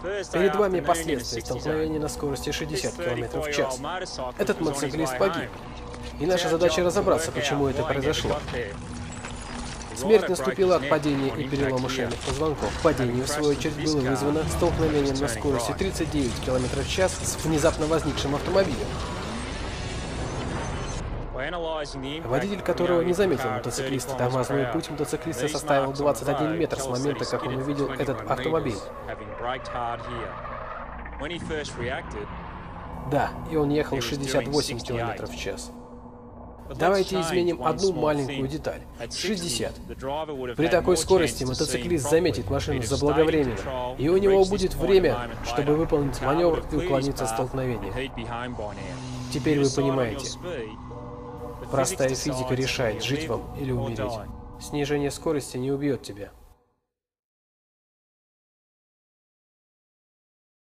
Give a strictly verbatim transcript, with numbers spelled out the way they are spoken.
Перед вами последствия столкновения на скорости шестьдесят километров в час. Этот мотоциклист погиб. И наша задача разобраться, почему это произошло. Смерть наступила от падения и перелома шейных позвонков. Падение, в свою очередь, было вызвано столкновением на скорости тридцать девять километров в час с внезапно возникшим автомобилем, водитель которого не заметил мотоциклиста. Тормозной путь мотоциклиста составил двадцать один метр с момента, как он увидел этот автомобиль. Да, и он ехал шестьдесят восемь километров в час. Давайте изменим одну маленькую деталь. шестьдесят. При такой скорости мотоциклист заметит машину заблаговременно, и у него будет время, чтобы выполнить маневр и уклониться от столкновения. Теперь вы понимаете. Простая физика решает, жить вам или умереть. Снижение скорости не убьет тебя.